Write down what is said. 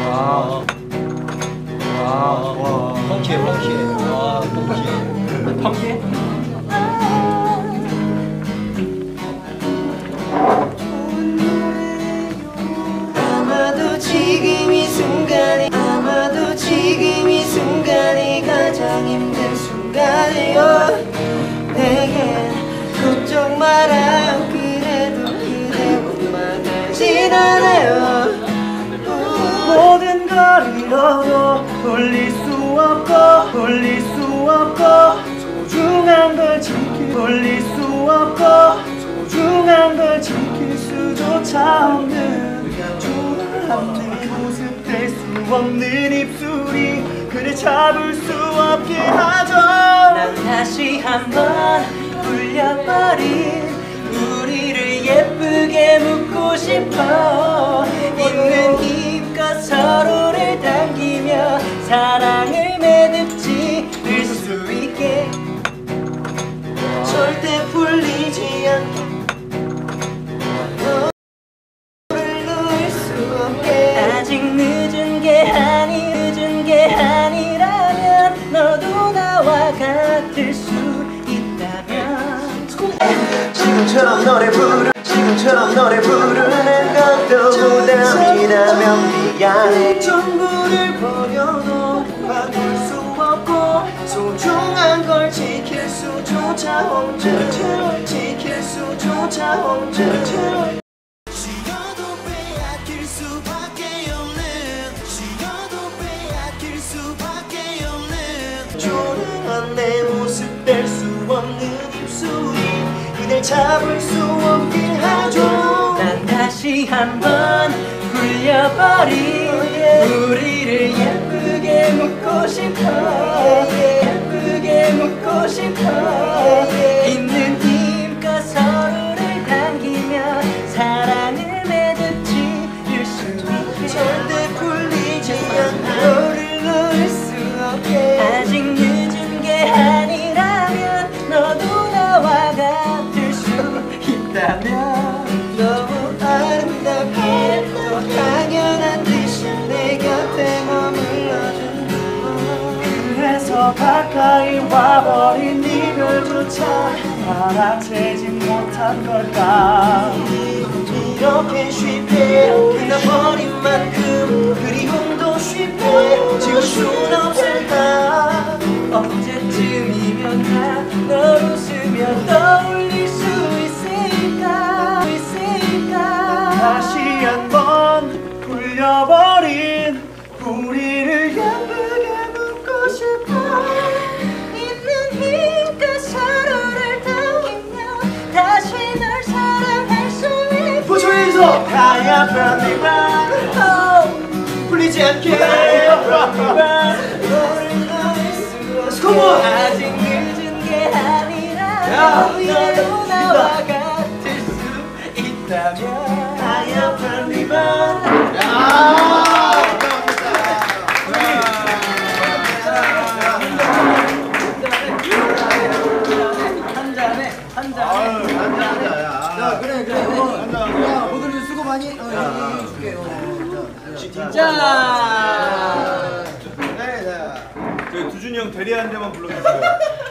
와. 펑키해, 펑키해. 와, 펑키해. 펑키해? 아마도 지금 이 순간이 가장 힘든 순간이여. 내겐 걱정 마라. 그래도 그대 못만 알진 않아요. 모든 걸 잃어도 돌릴 수 없고 소중한 걸 지킬 수조차 없는 초라한 내 모습 뗄 수 없는 입술이 그대 잡을 수 없게 하죠. 난 다시 한번 울려버린 우리를 예쁘게 묻고 싶어. 있는 힘껏 서로를 당기며 사랑을 매듭지을 수 있게. 절대 풀리지 않게 너를 놓을 수 없게. 아직 늦은 게 아니라면 너도 나와 같을 수 있다면 지금처럼 노래 부르는 것도 부담이라면 미안해. 전부를 버려도 바꿀 수 없고 소중한 걸 지킬 수조차 없는 쉬어도 빼앗길 수밖에 없는 초라한 내 모습 뗄 수 없는 입술이 그댈 잡을 수 없게 하죠. 난 다시 한번 풀려버린 우리를 예쁘게 묻고 싶어. 있는 힘껏 서로를 당기며 사랑을 매듭지을 수 있게. 절대 풀리지 않고 너를 놓을 수 없게. 아직 늦은 게 아니라면 너도 나와 같을 수 있다면. 너무 아름답게 또 당연한 듯이 내 곁에 머물러준 너. 그래서 가까이 와버린 이별조차 알아채진 못한 걸까. 이렇게 쉽게 끝나버린 만큼 그리움도 쉽게 지울 순 없을까. 언제쯤이면 널 웃으며 떠올릴 수 있을까. 다시 한번 풀려버린 우리를 예쁘게 묻고 싶어. 있는 힘껏 서로를 당기며 다시 널 사랑할 수 있게. 부처에서 하얀 네가 풀리지 않게 너를 놓을 수 없게. 아직 늦은 게 아니라 너도 나와 같을 수 있다면. 하얀 리본. 한 잔에. 야, 그래. 야, 모두들 수고 많이. 줄게. 자. 저희 두준이 형 대리 한 대만 불러주세요.